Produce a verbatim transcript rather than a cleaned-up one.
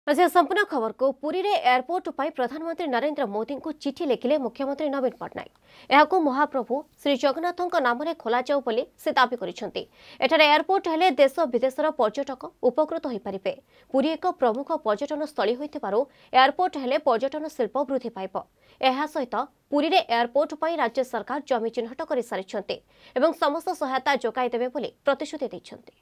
अच्छा संपूर्ण खबर को पुरी रे एयरपोर्ट पर प्रधानमंत्री नरेंद्र मोदी को चिठी लिखिले मुख्यमंत्री नवीन पट्टनायक। यह महाप्रभु श्री जगन्नाथ नाम खोल जाऊ बोली से दाबी करिसेंती। एठारे एयरपोर्ट हेले देश विदेशर पर्यटक उपकृत हो पारिबे। पुरी एक प्रमुख पर्यटन स्थली होइथिबारु एयरपोर्ट हेले पर्यटन शिल्प वृद्धि पाइब। एहा सहित पुरी रे एयरपोर्ट पर राज्य सरकार जमी चिन्हट कर सारिछंती एवं समस्त सहायता जोगाई देबे बोली प्रतिश्रुति दैछंती।